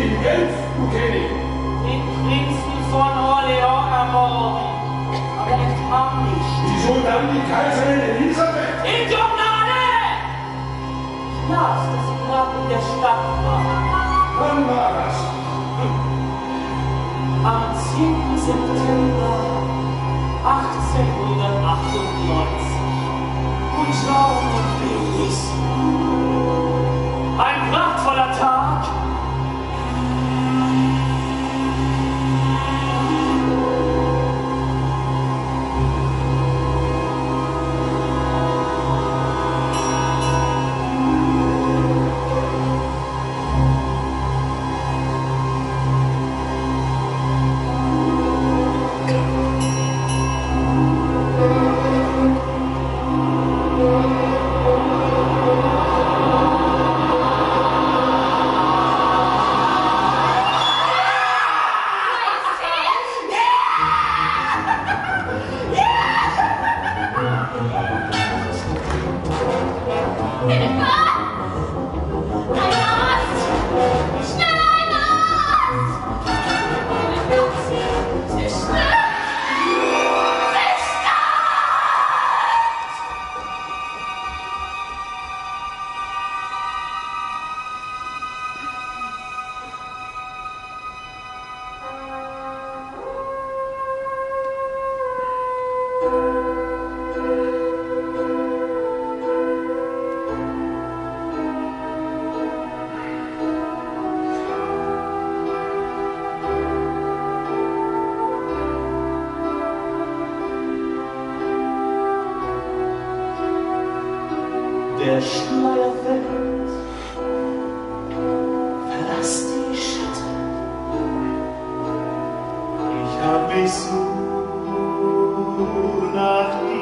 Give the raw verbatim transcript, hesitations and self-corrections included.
ihm Geld, du König! Den Prinzen von Orleans ermorden. Aber er kam nicht. Wieso dann die Kaiserin Elisabeth? In Gnade! Ich las, dass sie gerade in der Stadt war. Wann war das? Am zehnten September achtzehnhundertachtundneunzig. Und schau noch Paris. Ein prachtvoller Tag. Der Schleier fällt, verlass die Schatten. Ich hab mich so nach